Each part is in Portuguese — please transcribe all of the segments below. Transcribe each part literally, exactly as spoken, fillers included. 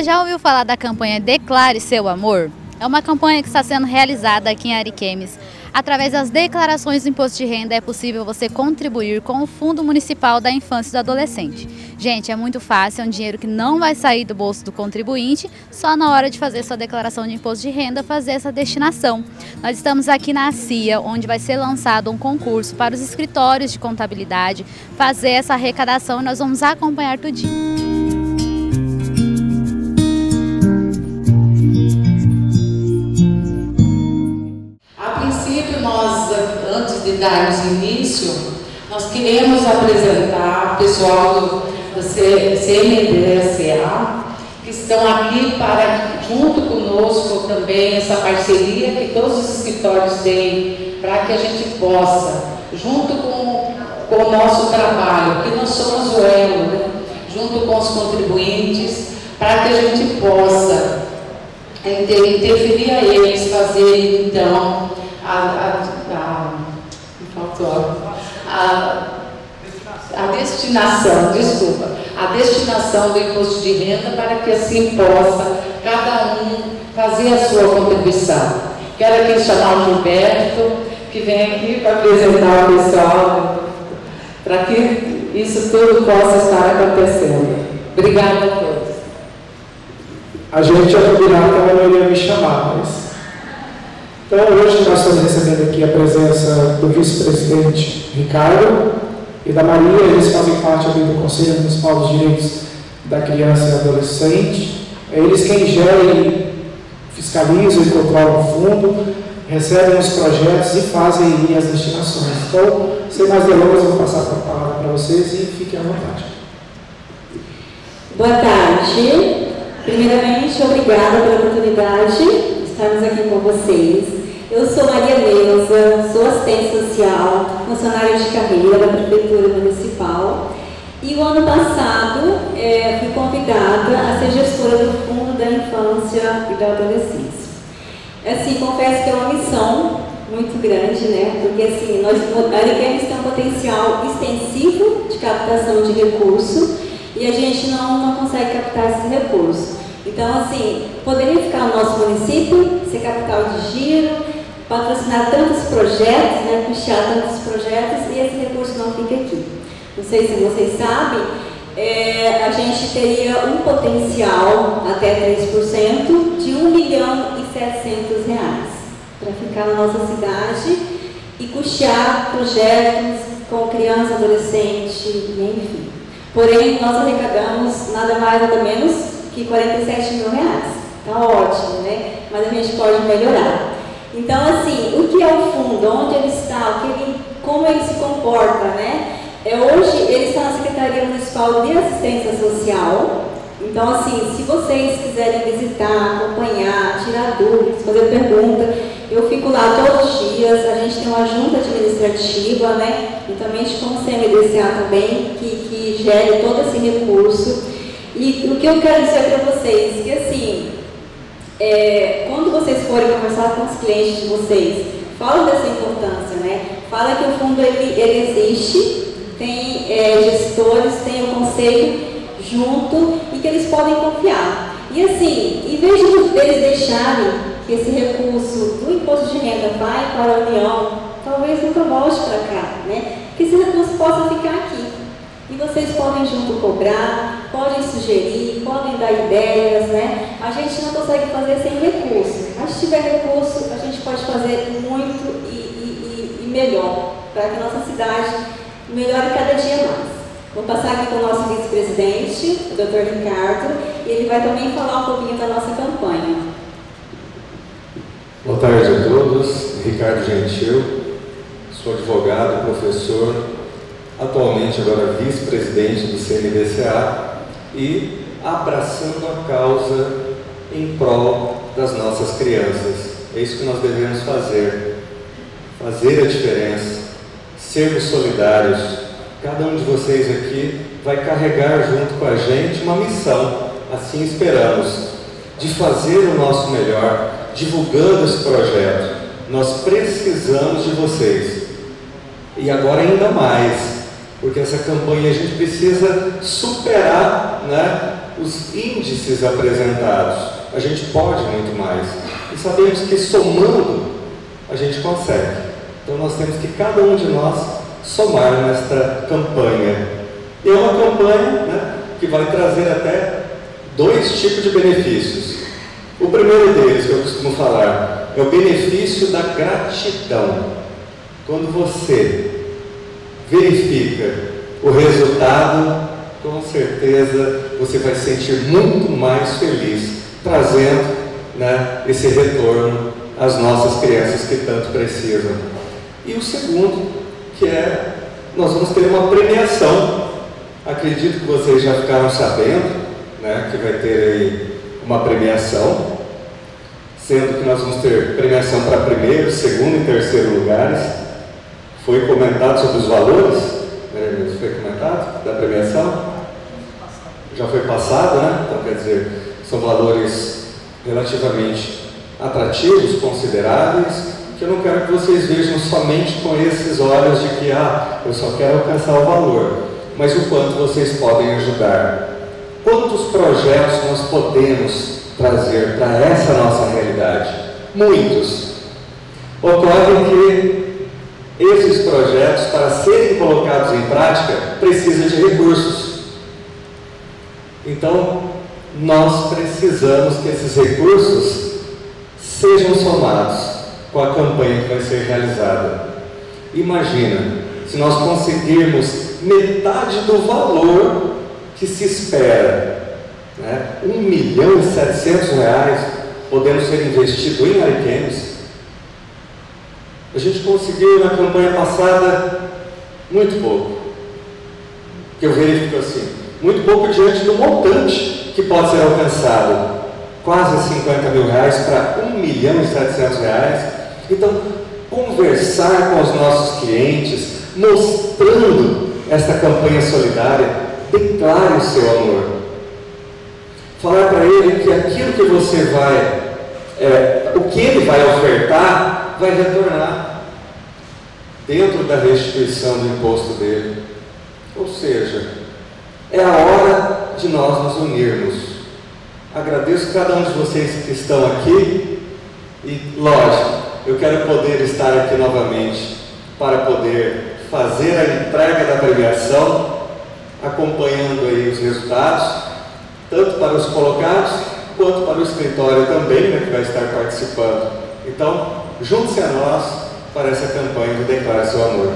já ouviu falar da campanha Declare Seu Amor? É uma campanha que está sendo realizada aqui em Ariquemes. Através das declarações do imposto de renda é possível você contribuir com o Fundo Municipal da Infância e do Adolescente. Gente, é muito fácil, é um dinheiro que não vai sair do bolso do contribuinte, só na hora de fazer sua declaração de imposto de renda fazer essa destinação. Nós estamos aqui na C I A, onde vai ser lançado um concurso para os escritórios de contabilidade fazer essa arrecadação e nós vamos acompanhar tudinho. Nós, antes de darmos início, nós queremos apresentar o pessoal do, do C M D S A, que estão aqui para, junto conosco também, essa parceria que todos os escritórios têm, para que a gente possa, junto com, com o nosso trabalho, que nós somos o elo, né? Junto com os contribuintes, para que a gente possa inter, interferir a eles, fazer então A, a, a, a, a destinação, desculpa, a destinação do imposto de renda para que assim possa cada um fazer a sua contribuição. Quero aqui chamar o Gilberto, que vem aqui para apresentar o pessoal, para que isso tudo possa estar acontecendo. Obrigada a todos. A gente ia combinar que ela não iria me chamar, mas... Então, hoje nós estamos recebendo aqui a presença do vice-presidente Ricardo e da Maria. Eles fazem parte ali do Conselho Municipal dos Direitos da Criança e Adolescente. Eles quem gerem, fiscalizam e controlam o fundo, recebem os projetos e fazem as destinações. Então, sem mais delongas, eu vou passar a palavra para vocês e fiquem à vontade. Boa tarde. Primeiramente, obrigada pela oportunidade de estarmos aqui com vocês. Eu sou Maria Neuza, sou assistente social, funcionária de carreira da Prefeitura Municipal e o ano passado é, fui convidada a ser gestora do Fundo da Infância e da Adolescência. Assim, confesso que é uma missão muito grande, né? Porque assim, nós, a Ariquemes tem um potencial extensivo de captação de recurso e a gente não, não consegue captar esse recurso. Então, assim, poderia ficar no nosso município, ser capital de giro, patrocinar tantos projetos, né, puxar tantos projetos e esse recurso não fica aqui. Não sei se vocês sabem, é, a gente teria um potencial até três por cento de um milhão e setecentos reais para ficar na nossa cidade e custear projetos com criança, adolescente, enfim. Porém, nós arrecadamos nada mais nada menos que quarenta e sete mil reais. Tá ótimo, né? Mas a gente pode melhorar. Então, assim, o que é o fundo? Onde ele está? O que ele, como ele se comporta, né? É, hoje, ele está na Secretaria Municipal de Assistência Social. Então, assim, se vocês quiserem visitar, acompanhar, tirar dúvidas, fazer pergunta, eu fico lá todos os dias. A gente tem uma junta administrativa, né? Juntamente com o C M D S A também, que, que gere todo esse recurso. E o que eu quero dizer para vocês, que assim, é, quando vocês forem conversar com os clientes de vocês, falam dessa importância, né? Fala que o fundo ele, ele existe, tem é, gestores, tem o conselho junto e que eles podem confiar. E assim, em vez de eles deixarem que esse recurso do imposto de renda vai para a União, talvez nunca volte para cá, né? Que esse recurso possa ficar aqui. E vocês podem junto cobrar, podem sugerir, podem dar ideias, né? A gente não consegue fazer sem recurso. Mas se tiver recurso, a gente pode fazer muito e, e, e melhor, para que a nossa cidade melhore cada dia mais. Vou passar aqui com o nosso vice-presidente, o doutor Ricardo, e ele vai também falar um pouquinho da nossa campanha. Boa tarde a todos. Ricardo Gentil, sou advogado, professor, atualmente agora vice-presidente do C M D S A e abraçando a causa em prol das nossas crianças. É isso que nós devemos fazer, fazer a diferença, sermos solidários. Cada um de vocês aqui vai carregar junto com a gente uma missão, assim esperamos, de fazer o nosso melhor, divulgando esse projeto. Nós precisamos de vocês. E agora ainda mais, porque essa campanha a gente precisa superar, né, os índices apresentados. A gente pode muito mais. E sabemos que somando, a gente consegue. Então nós temos que cada um de nós somar nesta campanha. E é uma campanha, né, que vai trazer até dois tipos de benefícios. O primeiro deles, que eu costumo falar, é o benefício da gratidão. Quando você verifica o resultado, com certeza você vai se sentir muito mais feliz, trazendo, né, esse retorno às nossas crianças que tanto precisam. E o segundo, que é, nós vamos ter uma premiação. Acredito que vocês já ficaram sabendo, né, que vai ter aí uma premiação, sendo que nós vamos ter premiação para primeiro, segundo e terceiro lugares. Foi comentado sobre os valores? Foi comentado da premiação? Já foi passado, né? Então, quer dizer, são valores relativamente atrativos, consideráveis, que eu não quero que vocês vejam somente com esses olhos de que, ah, eu só quero alcançar o valor, mas o quanto vocês podem ajudar. Quantos projetos nós podemos trazer para essa nossa realidade? Muitos. Ocorre que esses projetos, para serem colocados em prática, precisam de recursos. Então, nós precisamos que esses recursos sejam somados com a campanha que vai ser realizada. Imagina, se nós conseguirmos metade do valor que se espera, né? um milhão e setecentos reais podendo ser investido em Ariquemes. A gente conseguiu na campanha passada muito pouco. Eu verifico assim, muito pouco diante do montante que pode ser alcançado. Quase cinquenta mil reais para um milhão e setecentos reais. Então, conversar com os nossos clientes, mostrando esta campanha solidária, declare o seu amor. Falar para ele que aquilo que você vai, é, o que ele vai ofertar, vai retornar dentro da restituição do imposto dele. Ou seja, é a hora de nós nos unirmos. Agradeço cada um de vocês que estão aqui e, lógico, eu quero poder estar aqui novamente para poder fazer a entrega da premiação, acompanhando aí os resultados, tanto para os colocados, quanto para o escritório também, né, que vai estar participando. Então, junte-se a nós para essa campanha do Declare Seu Amor.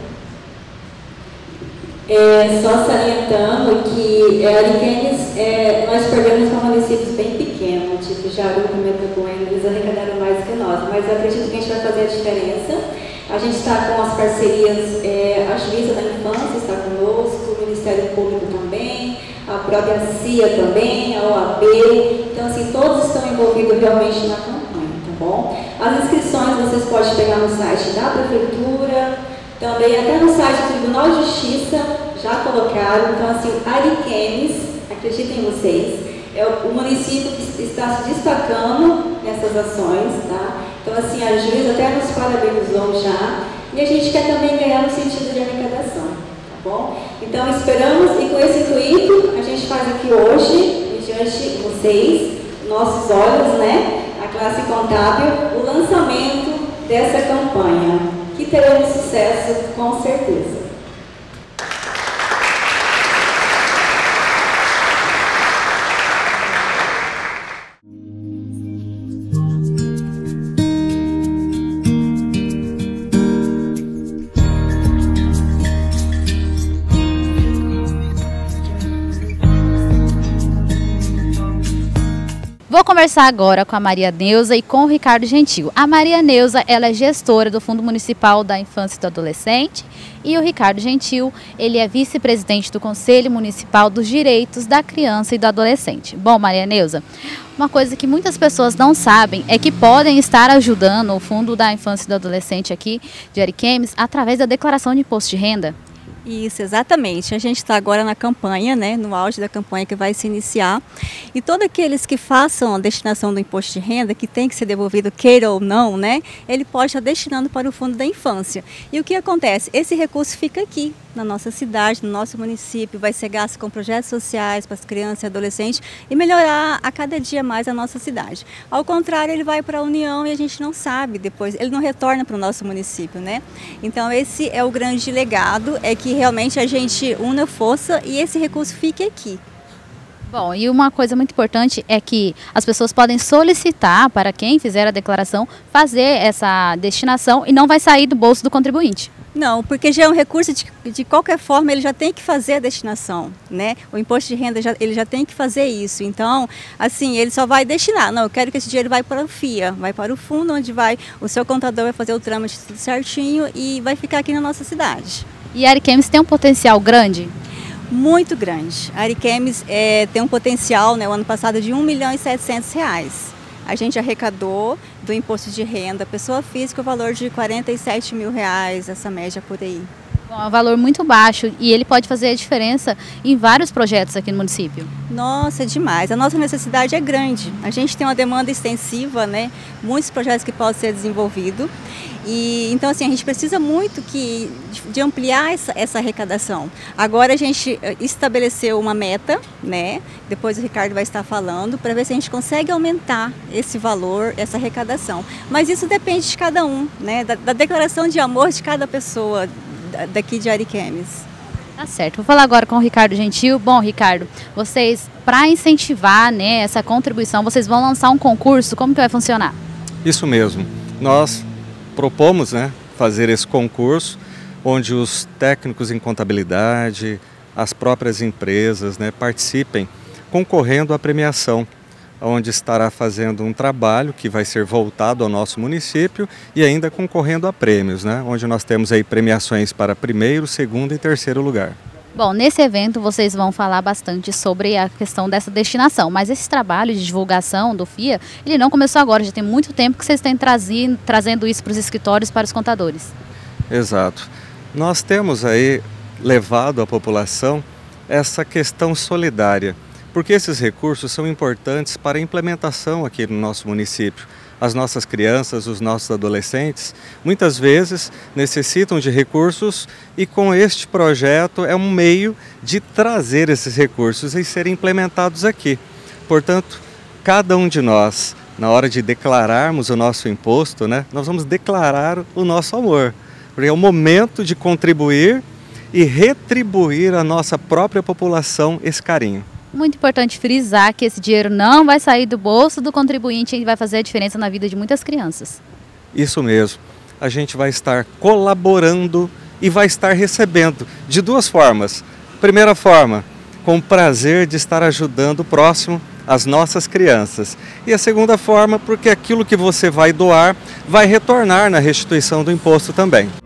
É, só salientando que é, Ariquemes, é, nós perdemos para municípios bem pequenos, tipo Jaru, Metacoen, eles arrecadaram mais que nós, mas eu acredito que a gente vai fazer a diferença. A gente está com as parcerias, é, a Juíza da Infância está conosco, o Ministério Público também, a própria C I A também, a O A B, então assim, todos estão envolvidos realmente na campanha, tá bom? As inscrições vocês podem pegar no site da Prefeitura, também até no site do Tribunal de Justiça já colocaram. Então assim, Ariquemes, acreditem em vocês, é o município que está se destacando nessas ações, tá? Então assim, a juíza até nos parabenizou já, e a gente quer também ganhar no sentido de arrecadação, tá bom? Então esperamos, e com esse intuito, a gente faz aqui hoje, diante de vocês, nossos olhos, né, a classe contábil, o lançamento dessa campanha, que teremos sucesso com certeza. Vou conversar agora com a Maria Neuza e com o Ricardo Gentil. A Maria Neuza, ela é gestora do Fundo Municipal da Infância e do Adolescente, e o Ricardo Gentil, ele é vice-presidente do Conselho Municipal dos Direitos da Criança e do Adolescente. Bom, Maria Neuza, uma coisa que muitas pessoas não sabem é que podem estar ajudando o Fundo da Infância e do Adolescente aqui de Ariquemes através da declaração de imposto de renda. Isso, exatamente. A gente está agora na campanha, né, no auge da campanha que vai se iniciar. E todos aqueles que façam a destinação do imposto de renda, que tem que ser devolvido, queira ou não, né, ele pode estar destinando para o Fundo da Infância. E o que acontece? Esse recurso fica aqui, na nossa cidade, no nosso município, vai ser gasto com projetos sociais para as crianças e adolescentes e melhorar a cada dia mais a nossa cidade. Ao contrário, ele vai para a União e a gente não sabe depois, ele não retorna para o nosso município, né? Então esse é o grande legado, é que realmente a gente una força e esse recurso fique aqui. Bom, e uma coisa muito importante é que as pessoas podem solicitar para quem fizer a declaração fazer essa destinação e não vai sair do bolso do contribuinte. Não, porque já é um recurso, de, de qualquer forma ele já tem que fazer a destinação, né? O imposto de renda já, ele já tem que fazer isso, então assim, ele só vai destinar, não, eu quero que esse dinheiro vai para o F I A, vai para o fundo onde vai, o seu contador vai fazer o trâmite tudo certinho e vai ficar aqui na nossa cidade. E a Ariquemes tem um potencial grande? Muito grande. A Ariquemes é, tem um potencial, né, o ano passado de um milhão e setecentos reais. A gente arrecadou do imposto de renda pessoa física o valor de quarenta e sete mil reais, essa média por aí. Bom, é um valor muito baixo e ele pode fazer a diferença em vários projetos aqui no município. Nossa, é demais. A nossa necessidade é grande. A gente tem uma demanda extensiva, né? Muitos projetos que podem ser desenvolvidos. E, então, assim, a gente precisa muito que, de ampliar essa, essa arrecadação. Agora a gente estabeleceu uma meta, né? Depois o Ricardo vai estar falando, para ver se a gente consegue aumentar esse valor, essa arrecadação. Mas isso depende de cada um, né? Da, da declaração de amor de cada pessoa daqui de Ariquemes. Tá certo. Vou falar agora com o Ricardo Gentil. Bom, Ricardo, vocês, para incentivar, né, essa contribuição, vocês vão lançar um concurso, como que vai funcionar? Isso mesmo. Nós propomos, né, fazer esse concurso, onde os técnicos em contabilidade, as próprias empresas, né, participem, concorrendo à premiação, onde estará fazendo um trabalho que vai ser voltado ao nosso município e ainda concorrendo a prêmios, né, onde nós temos aí premiações para primeiro, segundo e terceiro lugar. Bom, nesse evento vocês vão falar bastante sobre a questão dessa destinação, mas esse trabalho de divulgação do F I A, ele não começou agora, já tem muito tempo que vocês têm trazido, trazendo isso para os escritórios, para os contadores. Exato. Nós temos aí levado à população essa questão solidária, porque esses recursos são importantes para a implementação aqui no nosso município. As nossas crianças, os nossos adolescentes, muitas vezes necessitam de recursos e com este projeto é um meio de trazer esses recursos e serem implementados aqui. Portanto, cada um de nós, na hora de declararmos o nosso imposto, né, nós vamos declarar o nosso amor. Porque é o momento de contribuir e retribuir à nossa própria população esse carinho. Muito importante frisar que esse dinheiro não vai sair do bolso do contribuinte e vai fazer a diferença na vida de muitas crianças. Isso mesmo. A gente vai estar colaborando e vai estar recebendo de duas formas. Primeira forma, com o prazer de estar ajudando o próximo, as nossas crianças. E a segunda forma, porque aquilo que você vai doar vai retornar na restituição do imposto também.